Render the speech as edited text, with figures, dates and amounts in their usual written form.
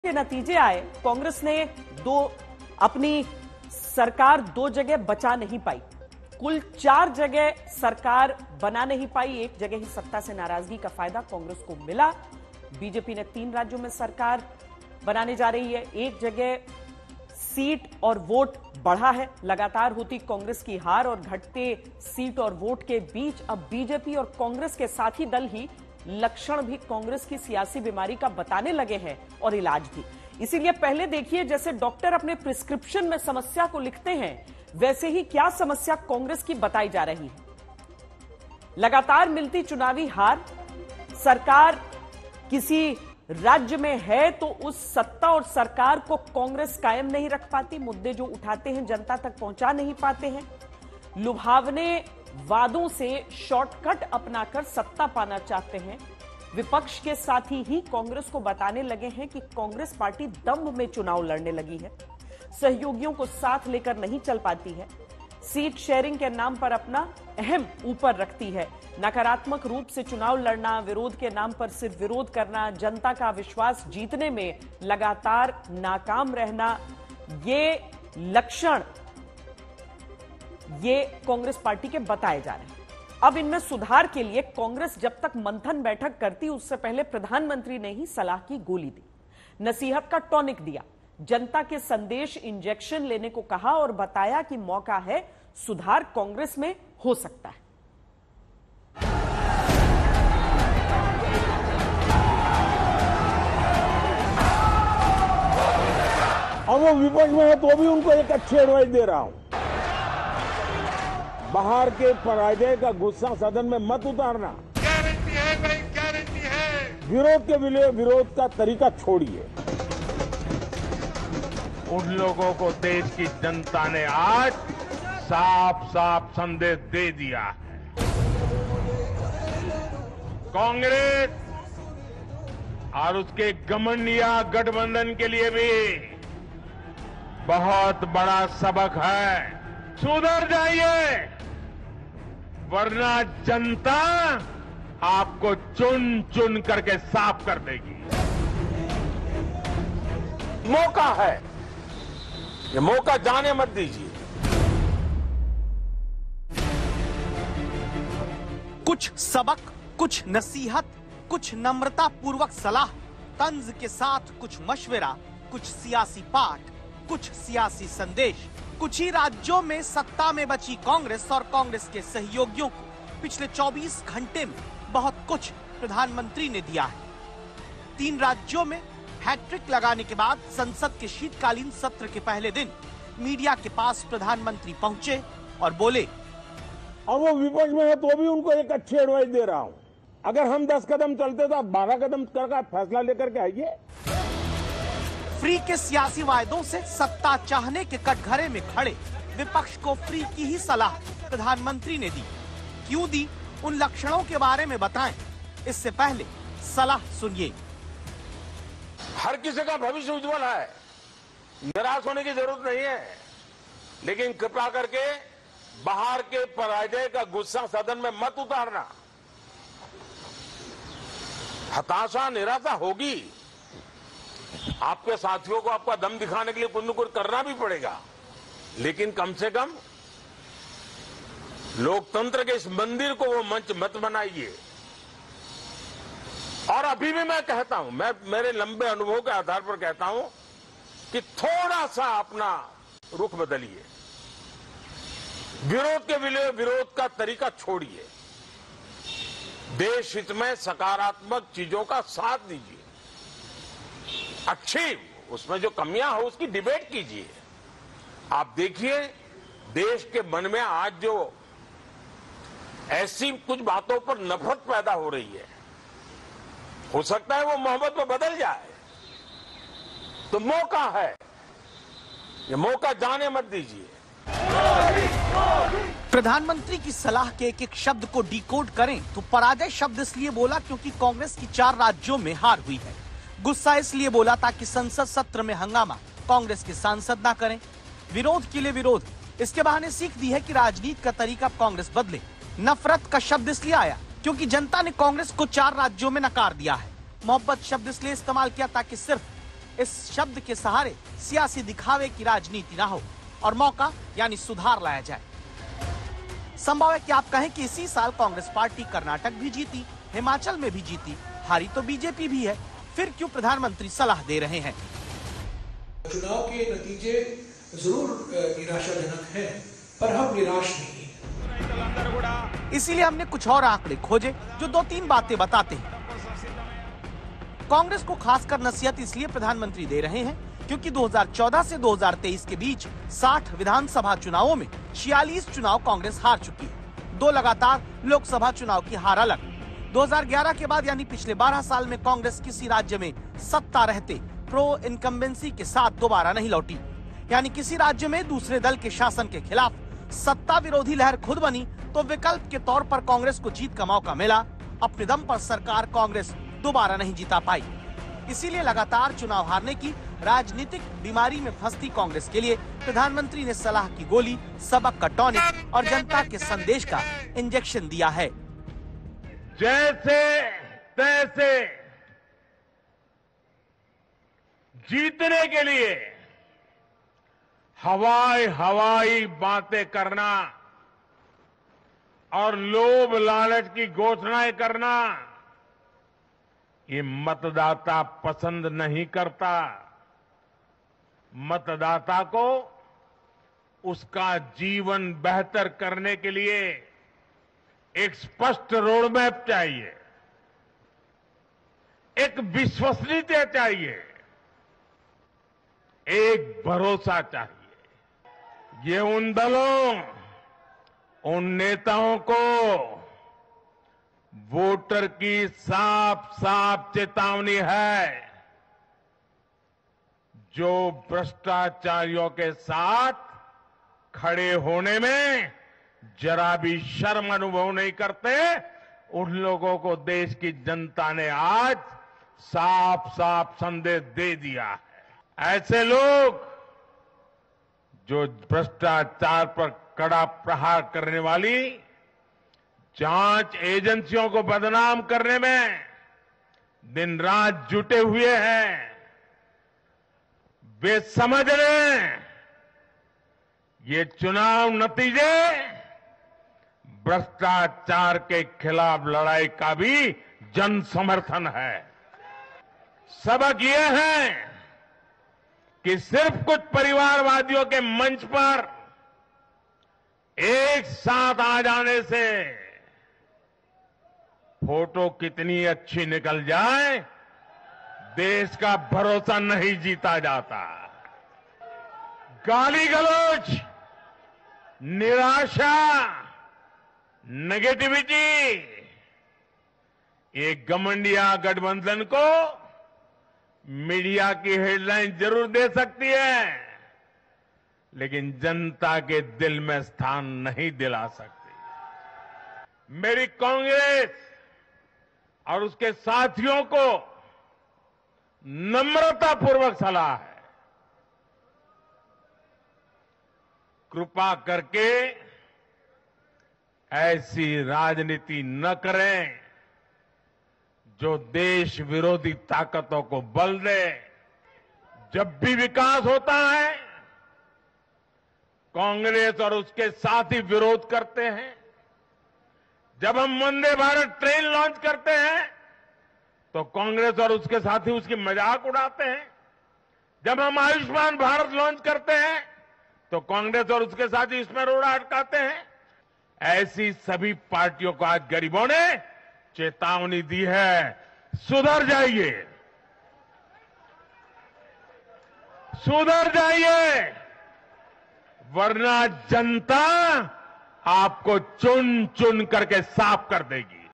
के नतीजे आए, कांग्रेस ने अपनी सरकार 2 जगह बचा नहीं पाई, कुल 4 जगह सरकार बना नहीं पाई। एक जगह ही सत्ता से नाराजगी का फायदा कांग्रेस को मिला। बीजेपी ने 3 राज्यों में सरकार बनाने जा रही है। एक जगह सीट और वोट बढ़ा है। लगातार होती कांग्रेस की हार और घटते सीट और वोट के बीच अब बीजेपी और कांग्रेस के साथी दल ही लक्षण भी कांग्रेस की सियासी बीमारी का बताने लगे हैं और इलाज भी। इसीलिए पहले देखिए, जैसे डॉक्टर अपने प्रिस्क्रिप्शन में समस्या को लिखते हैं, वैसे ही क्या समस्या कांग्रेस की बताई जा रही है। लगातार मिलती चुनावी हार, सरकार किसी राज्य में है तो उस सत्ता और सरकार को कांग्रेस कायम नहीं रख पाती, मुद्दे जो उठाते हैं जनता तक पहुंचा नहीं पाते हैं, लुभावने वादों से शॉर्टकट अपनाकर सत्ता पाना चाहते हैं। विपक्ष के साथी ही कांग्रेस को बताने लगे हैं कि कांग्रेस पार्टी दम्भ में चुनाव लड़ने लगी है, सहयोगियों को साथ लेकर नहीं चल पाती है, सीट शेयरिंग के नाम पर अपना अहम ऊपर रखती है, नकारात्मक रूप से चुनाव लड़ना, विरोध के नाम पर सिर्फ विरोध करना, जनता का विश्वास जीतने में लगातार नाकाम रहना, ये लक्षण ये कांग्रेस पार्टी के बताए जा रहे हैं। अब इनमें सुधार के लिए कांग्रेस जब तक मंथन बैठक करती, उससे पहले प्रधानमंत्री ने ही सलाह की गोली दी, नसीहत का टॉनिक दिया, जनता के संदेश इंजेक्शन लेने को कहा और बताया कि मौका है, सुधार कांग्रेस में हो सकता है। और वो विपक्ष में है तो भी उनको एक अच्छी एडवाइस दे रहा हूं, बाहर के पराजय का गुस्सा सदन में मत उतारना। गारंटी है भाई, गारंटी है। विरोध के लिए विरोध का तरीका छोड़िए। उन लोगों को देश की जनता ने आज साफ साफ संदेश दे दिया है। कांग्रेस और उसके घमंडिया गठबंधन के लिए भी बहुत बड़ा सबक है। सुधर जाइए, वरना जनता आपको चुन चुन करके साफ कर देगी। मौका है, ये मौका जाने मत दीजिए। कुछ सबक, कुछ नसीहत, कुछ नम्रता पूर्वक सलाह, तंज के साथ कुछ मशवरा, कुछ सियासी पाठ, कुछ सियासी संदेश। कुछ ही राज्यों में सत्ता में बची कांग्रेस और कांग्रेस के सहयोगियों को पिछले 24 घंटे में बहुत कुछ प्रधानमंत्री ने दिया है। 3 राज्यों में हैट्रिक लगाने के बाद संसद के शीतकालीन सत्र के पहले दिन मीडिया के पास प्रधानमंत्री पहुंचे और बोले, और वो विपक्ष में है तो भी उनको एक अच्छी एडवाइस दे रहा हूं, अगर हम 10 कदम चलते तो आप 12 कदम करके फैसला लेकर के आइए। फ्री के सियासी वायदों से सत्ता चाहने के कटघरे में खड़े विपक्ष को फ्री की ही सलाह प्रधानमंत्री ने दी। क्यों दी, उन लक्षणों के बारे में बताएं। इससे पहले सलाह सुनिए। हर किसी का भविष्य उज्जवल है, निराश होने की जरूरत नहीं है, लेकिन कृपा करके बाहर के पराजय का गुस्सा सदन में मत उतारना। हताशा, निराशा होगी, आपके साथियों को आपका दम दिखाने के लिए कुछ न कुछ करना भी पड़ेगा, लेकिन कम से कम लोकतंत्र के इस मंदिर को वो मंच मत बनाइए। और अभी भी मैं कहता हूं, मैं मेरे लंबे अनुभव के आधार पर कहता हूं कि थोड़ा सा अपना रुख बदलिए, विरोध के लिए विरोध का तरीका छोड़िए, देश हित में सकारात्मक चीजों का साथ दीजिए, अच्छी उसमें जो कमियां हो उसकी डिबेट कीजिए। आप देखिए, देश के मन में आज जो ऐसी कुछ बातों पर नफरत पैदा हो रही है, हो सकता है वो मोहब्बत में बदल जाए। तो मौका है, ये मौका जाने मत दीजिए। प्रधानमंत्री की सलाह के एक एक शब्द को डिकोड करें तो पराजय शब्द इसलिए बोला क्योंकि कांग्रेस की 4 राज्यों में हार हुई है। गुस्सा इसलिए बोला ताकि संसद सत्र में हंगामा कांग्रेस के सांसद ना करें। विरोध के लिए विरोध, इसके बहाने सीख दी है कि राजनीति का तरीका कांग्रेस बदले। नफरत का शब्द इसलिए आया क्योंकि जनता ने कांग्रेस को 4 राज्यों में नकार दिया है। मोहब्बत शब्द इसलिए इस्तेमाल किया ताकि सिर्फ इस शब्द के सहारे सियासी दिखावे की राजनीति ना हो और मौका यानी सुधार लाया जाए। संभव है कि आप कहें कि इसी साल कांग्रेस पार्टी कर्नाटक भी जीती, हिमाचल में भी जीती, हारी तो बीजेपी भी है, फिर क्यों प्रधानमंत्री सलाह दे रहे हैं? चुनाव के नतीजे जरूर निराशाजनक हैं, पर हम निराश नहीं हैं। इसीलिए हमने कुछ और आंकड़े खोजे जो 2-3 बातें बताते हैं। कांग्रेस को खासकर नसीहत इसलिए प्रधानमंत्री दे रहे हैं क्योंकि 2014 से 2023 के बीच 60 विधानसभा चुनावों में 46 चुनाव कांग्रेस हार चुकी है। 2 लगातार लोकसभा चुनाव की हार अलग। 2011 के बाद यानी पिछले 12 साल में कांग्रेस किसी राज्य में सत्ता रहते प्रो इनकम्बेंसी के साथ दोबारा नहीं लौटी, यानी किसी राज्य में दूसरे दल के शासन के खिलाफ सत्ता विरोधी लहर खुद बनी तो विकल्प के तौर पर कांग्रेस को जीत का मौका मिला। अपने दम पर सरकार कांग्रेस दोबारा नहीं जीता पाई। इसीलिए लगातार चुनाव हारने की राजनीतिक बीमारी में फंसती कांग्रेस के लिए प्रधानमंत्री ने सलाह की गोली, सबक का टॉनिक और जनता के संदेश का इंजेक्शन दिया है। जैसे तैसे जीतने के लिए हवाई बातें करना और लोभ लालच की घोषणाएं करना ये मतदाता पसंद नहीं करता। मतदाता को उसका जीवन बेहतर करने के लिए एक स्पष्ट रोडमैप चाहिए, एक विश्वसनीयता चाहिए, एक भरोसा चाहिए। ये उन दलों, उन नेताओं को वोटर की साफ साफ चेतावनी है जो भ्रष्टाचारियों के साथ खड़े होने में जरा भी शर्म अनुभव नहीं करते। उन लोगों को देश की जनता ने आज साफ साफ संदेश दे दिया है। ऐसे लोग जो भ्रष्टाचार पर कड़ा प्रहार करने वाली जांच एजेंसियों को बदनाम करने में दिन रात जुटे हुए हैं, वे समझ लें ये चुनाव नतीजे भ्रष्टाचार के खिलाफ लड़ाई का भी जन समर्थन है। सबक ये है कि सिर्फ कुछ परिवारवादियों के मंच पर एक साथ आ जाने से फोटो कितनी अच्छी निकल जाए, देश का भरोसा नहीं जीता जाता। गाली गलौज, निराशा, नेगेटिविटी, ये घमंडिया गठबंधन को मीडिया की हेडलाइन जरूर दे सकती है, लेकिन जनता के दिल में स्थान नहीं दिला सकती। मेरी कांग्रेस और उसके साथियों को नम्रतापूर्वक सलाह है, कृपा करके ऐसी राजनीति न करें जो देश विरोधी ताकतों को बल दे। जब भी विकास होता है कांग्रेस और उसके साथी विरोध करते हैं। जब हम वंदे भारत ट्रेन लॉन्च करते हैं तो कांग्रेस और उसके साथी उसकी मजाक उड़ाते हैं। जब हम आयुष्मान भारत लॉन्च करते हैं तो कांग्रेस और उसके साथी इसमें रोड़ा अटकाते हैं। ऐसी सभी पार्टियों को आज गरीबों ने चेतावनी दी है, सुधर जाइए, सुधर जाइए, वरना जनता आपको चुन चुन करके साफ कर देगी।